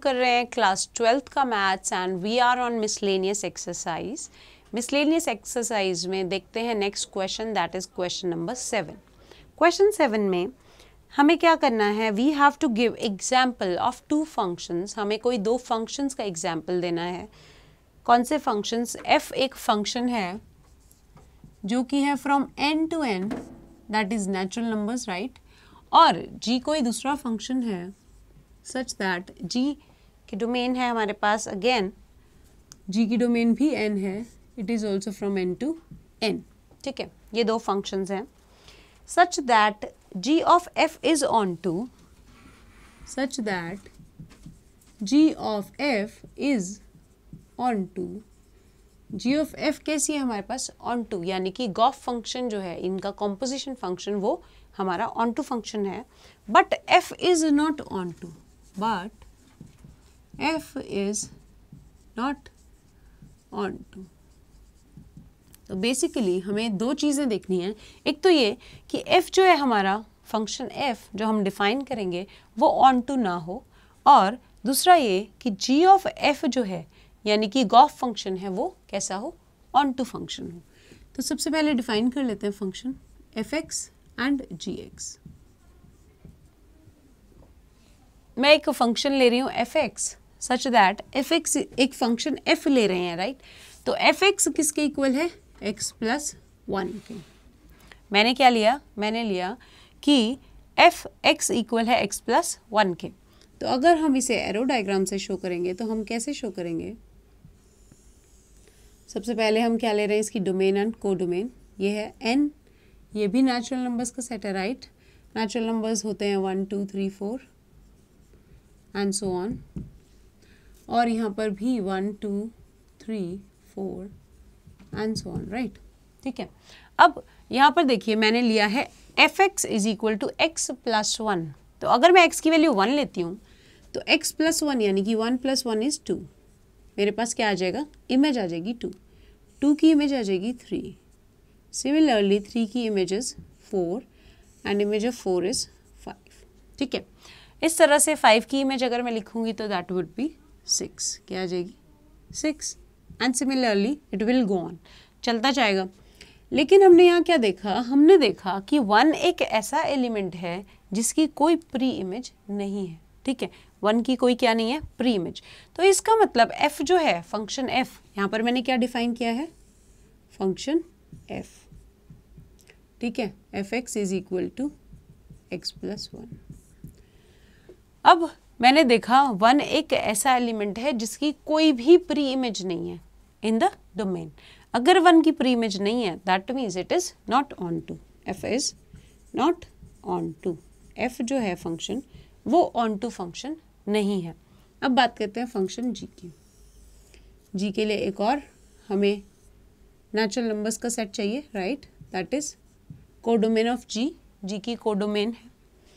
कर रहे हैं क्लास 12th का maths and we are on miscellaneous exercise. Miscellaneous exercise में देखते हैं next question, that is question number 7। Question 7 में हमें क्या करना है, we have to give example of 2 functions. हमें कोई 2 फंक्शंस का एग्जाम्पल देना है। कौन से फंक्शंस? f एक फंक्शन है जो कि है from n to n, that is natural numbers, right. और g कोई दूसरा फंक्शन है सच दैट g की डोमेन है हमारे पास, अगेन g की डोमेन भी n है, it is also from n to n, ठीक है। ये 2 फंक्शंस हैं such that g of f is on to, such that g of f is on to, g of f कैसी है हमारे पास? on to, यानी कि गॉफ फंक्शन जो है, इनका कॉम्पोजिशन फंक्शन वो हमारा on to फंक्शन है, but f is not on to, but f is not on to। तो बेसिकली हमें 2 चीज़ें देखनी है। एक तो ये कि f जो है हमारा फंक्शन f जो हम डिफाइन करेंगे वो ऑन टू ना हो, और दूसरा ये कि g ऑफ f जो है यानी कि गॉफ फंक्शन है वो कैसा हो? ऑन टू फंक्शन हो। तो सबसे पहले डिफाइन कर लेते हैं फंक्शन fx एंड gx। मैं एक फंक्शन ले रही हूँ fx सच दैट fx एक फंक्शन f ले रहे हैं, राइट। तो fx किसके इक्वल है? x प्लस 1 के। मैंने क्या लिया? मैंने लिया कि fx इक्वल है x प्लस 1 के। तो अगर हम इसे एरो डायग्राम से शो करेंगे तो हम कैसे शो करेंगे? सबसे पहले हम क्या ले रहे हैं? इसकी डोमेन एंड को डोमेन। ये है n, ये भी नेचुरल नंबर्स का सेट है, राइट। नेचुरल नंबर्स होते हैं 1 2 3 4 एंड सो ऑन, और यहाँ पर भी 1 2 3 4 एंड सो ऑन, राइट, ठीक है। अब यहाँ पर देखिए मैंने लिया है fx is equal to x plus 1। तो अगर मैं x की वैल्यू 1 लेती हूँ तो x प्लस 1 यानी कि 1 प्लस 1 इज 2। मेरे पास क्या आ जाएगा? इमेज आ जाएगी 2, 2 की इमेज आ जाएगी 3। सिमिलरली 3 की image is 4 and image of 4 is 5, ठीक है। इस तरह से 5 की इमेज अगर मैं लिखूंगी तो दैट वुड बी 6। क्या आ जाएगी? 6 and similarly it will go on, चलता जाएगा। लेकिन हमने यहाँ क्या देखा? हमने देखा कि 1 एक ऐसा एलिमेंट है जिसकी कोई प्री इमेज नहीं है, ठीक है। 1 की कोई क्या नहीं है? Pre image. तो इसका मतलब f जो है फंक्शन f, यहाँ पर मैंने क्या डिफाइन किया है? फंक्शन f, ठीक है। fx is equal to x plus 1। अब मैंने देखा 1 एक ऐसा एलिमेंट है जिसकी कोई भी प्री इमेज नहीं है इन द डोमेन। अगर 1 की प्री इमेज नहीं है that means it is not onto, f is not onto. f जो है फंक्शन वो ऑन टू फंक्शन नहीं है। अब बात करते हैं फंक्शन g की। g के लिए एक और हमें नेचुरल नंबर्स का सेट चाहिए, right, that is codomain of g। g की कोडोमेन है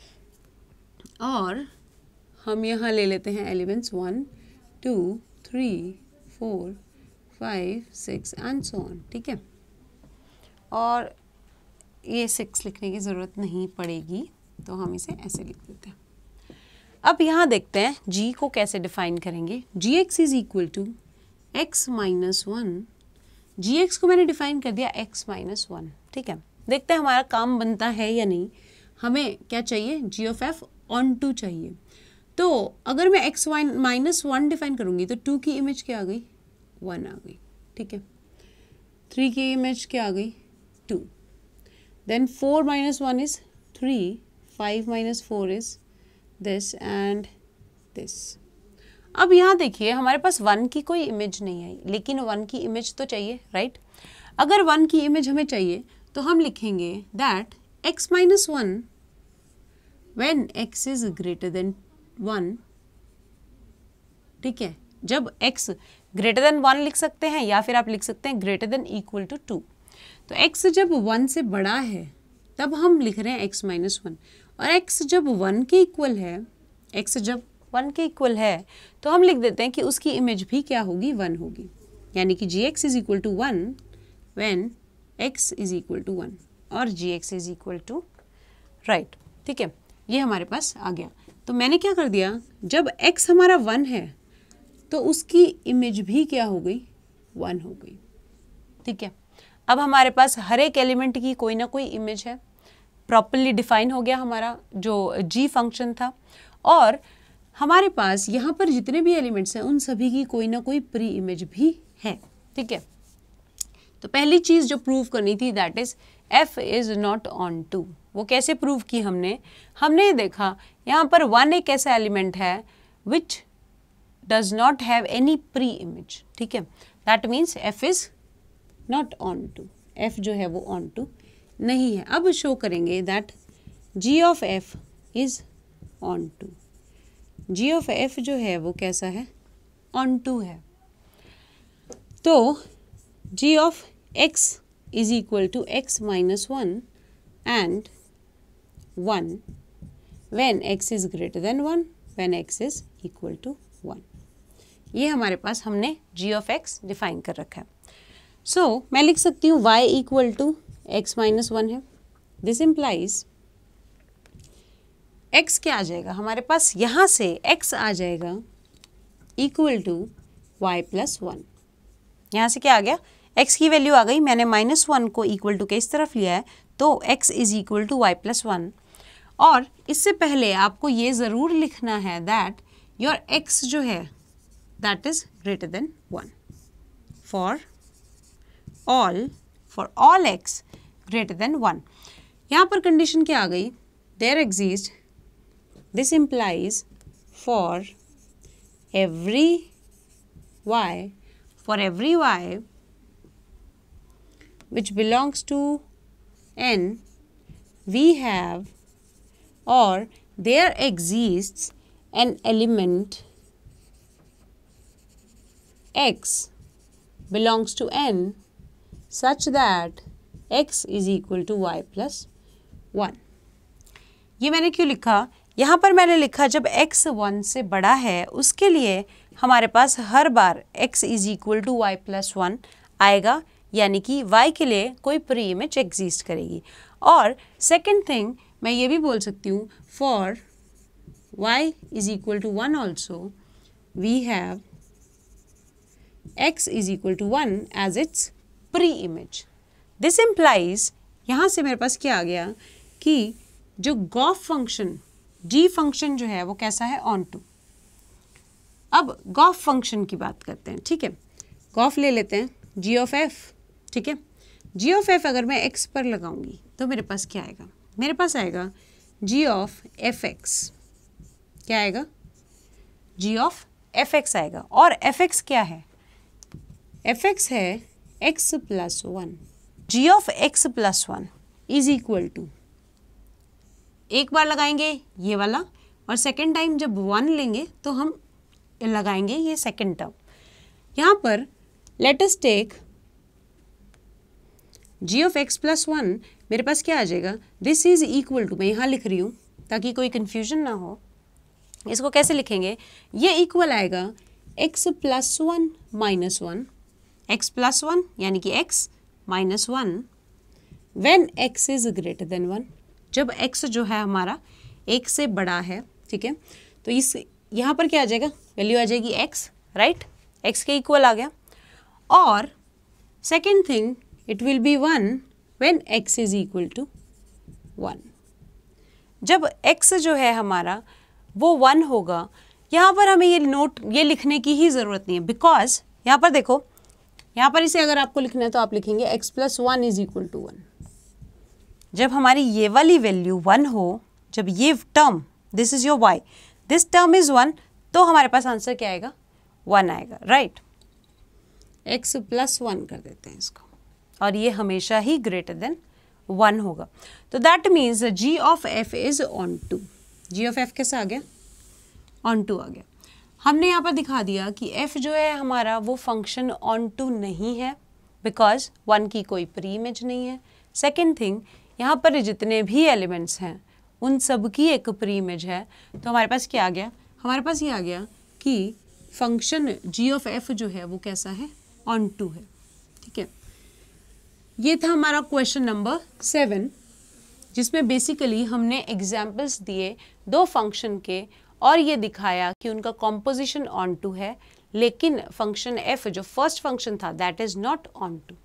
और हम यहाँ ले लेते हैं एलिमेंट्स 1 2 3 4 5 6 एंड सो ऑन, ठीक है। और ये 6 लिखने की ज़रूरत नहीं पड़ेगी, तो हम इसे ऐसे लिख देते हैं। अब यहाँ देखते हैं g को कैसे डिफाइन करेंगे। gx is equal to x minus 1। gx को मैंने डिफाइन कर दिया x माइनस 1, ठीक है। देखते हैं हमारा काम बनता है या नहीं। हमें क्या चाहिए? g of f onto चाहिए। तो अगर मैं x माइनस 1 डिफाइन करूँगी तो 2 की इमेज क्या आ गई? 1 आ गई, ठीक है। 3 की इमेज क्या आ गई? 2। Then 4 minus 1 is 3, 5 minus 4 is this and this. अब यहाँ देखिए हमारे पास 1 की कोई इमेज नहीं आई, लेकिन 1 की इमेज तो चाहिए, राइट। अगर 1 की इमेज हमें चाहिए तो हम लिखेंगे that x minus 1 when x is greater than 1, ठीक है। जब x ग्रेटर देन 1 लिख सकते हैं या फिर आप लिख सकते हैं ग्रेटर देन इक्वल टू 2। तो x जब 1 से बड़ा है तब हम लिख रहे हैं x माइनस 1, और x जब 1 के इक्वल है, x जब 1 के इक्वल है तो हम लिख देते हैं कि उसकी इमेज भी क्या होगी? 1 होगी। यानी कि gx is equal to 1 when x is equal to 1 और gx is equal to, right, ठीक है। ये हमारे पास आ गया। तो मैंने क्या कर दिया, जब x हमारा 1 है तो उसकी इमेज भी क्या हो गई, 1 हो गई। ठीक है, अब हमारे पास हर एक एलिमेंट की कोई ना कोई इमेज है, प्रॉपरली डिफाइन हो गया हमारा जो g फंक्शन था, और हमारे पास यहाँ पर जितने भी एलिमेंट्स हैं उन सभी की कोई ना कोई प्री इमेज भी है। ठीक है, तो पहली चीज़ जो प्रूव करनी थी that is f is not onto. वो कैसे प्रूव की हमने देखा यहाँ पर 1 एक ऐसा एलिमेंट है which does not have any pre image. ठीक है, that means f is not onto, f जो है वो ऑन टू नहीं है। अब शो करेंगे that g of f is onto, g of f जो है वो कैसा है, ऑन टू है। तो g of x is equal to x minus 1 and 1 when x is greater than 1, when x is equal to 1। ये हमारे पास हमने g ऑफ x डिफाइन कर रखा है। सो मैं लिख सकती हूँ y equal to x minus 1 है। दिस इम्प्लाइज x क्या आ जाएगा हमारे पास, यहाँ से x आ जाएगा इक्वल टू y प्लस 1। यहाँ से क्या आ गया, x की वैल्यू आ गई, मैंने -1 को इक्वल टू के इस तरफ लिया है, तो x is equal to y plus 1। और इससे पहले आपको ये ज़रूर लिखना है दैट योर x जो है that is greater than 1 for all x greater than 1। यहाँ पर कंडीशन क्या आ गई, there exist, this implies for every y which belongs to n, we have or there exists an element x belongs to n such that x is equal to y plus 1। ये मैंने क्यों लिखा, यहाँ पर मैंने लिखा जब x 1 से बड़ा है उसके लिए हमारे पास हर बार x is equal to y plus 1 आएगा, यानी कि y के लिए कोई प्री इमेज एग्जिस्ट करेगी। और सेकेंड थिंग मैं ये भी बोल सकती हूँ for y is equal to 1 also we have x is equal to 1 as its pre image. This implies यहाँ से मेरे पास क्या आ गया कि जो गॉफ फंक्शन g फंक्शन जो है वो कैसा है, ऑन टू। अब गॉफ फंक्शन की बात करते हैं। ठीक है, गॉफ ले लेते हैं g ऑफ f। ठीक है, g ऑफ f अगर मैं x पर लगाऊंगी तो मेरे पास क्या आएगा, मेरे पास आएगा g ऑफ fx। क्या आएगा, g ऑफ fx आएगा। और fx क्या है, fx है x plus 1। g of x plus 1 is equal to, एक बार लगाएंगे ये वाला और सेकेंड टाइम जब 1 लेंगे तो हम लगाएंगे ये सेकेंड टर्म। यहाँ पर let us take g of x plus 1, मेरे पास क्या आ जाएगा, दिस इज इक्वल टू, मैं यहाँ लिख रही हूँ ताकि कोई कन्फ्यूजन ना हो। इसको कैसे लिखेंगे, ये इक्वल आएगा x plus 1 minus 1, x plus 1 यानी कि x minus 1 when x is greater than 1, जब x जो है हमारा 1 से बड़ा है। ठीक है, तो इस यहाँ पर क्या आ जाएगा, वैल्यू आ जाएगी x, राइट, x के इक्वल आ गया। और second thing it will be 1 when x is equal to 1, जब x जो है हमारा वो 1 होगा। यहाँ पर हमें ये लिखने की ही ज़रूरत नहीं है, बिकॉज यहाँ पर देखो, यहाँ पर इसे अगर आपको लिखना है तो आप लिखेंगे x plus 1 is equal to 1। जब हमारी ये वाली वैल्यू 1 हो, जब ये term this is your y, this term is 1, तो हमारे पास आंसर क्या आएगा, 1 आएगा, राइट। x प्लस 1 कर देते हैं इसको, और ये हमेशा ही ग्रेटर देन 1 होगा। तो that means g of f is onto. g of f कैसा आ गया, ऑन टू आ गया। हमने यहाँ पर दिखा दिया कि f जो है हमारा वो फंक्शन ऑन टू नहीं है बिकॉज 1 की कोई प्री इमेज नहीं है। सेकेंड थिंग, यहाँ पर जितने भी एलिमेंट्स हैं उन सब की एक प्री इमेज है। तो हमारे पास क्या आ गया, हमारे पास ये आ गया कि फंक्शन g ऑफ f जो है वो कैसा है, ऑन टू है। ठीक है, ये था हमारा क्वेश्चन नंबर 7। जिसमें बेसिकली हमने एग्जाम्पल्स दिए दो फंक्शन के और ये दिखाया कि उनका कॉम्पोजिशन ऑन टू है, लेकिन फंक्शन f जो फर्स्ट फंक्शन था that is not on to.